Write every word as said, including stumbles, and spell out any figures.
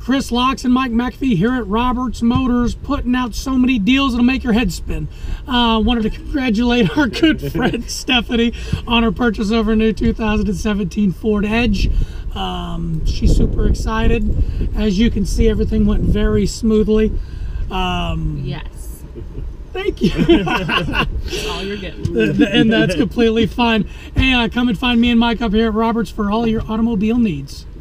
Chris Laux and Mike McAfee here at Roberts Motors, putting out so many deals that'll make your head spin. Uh, wanted to congratulate our good friend Stephanie on her purchase of her new two thousand seventeen Ford Edge. Um, she's super excited. As you can see, everything went very smoothly. Um, yes. Thank you. That's all you're getting. And that's completely fine. Hey, uh, come and find me and Mike up here at Roberts for all your automobile needs.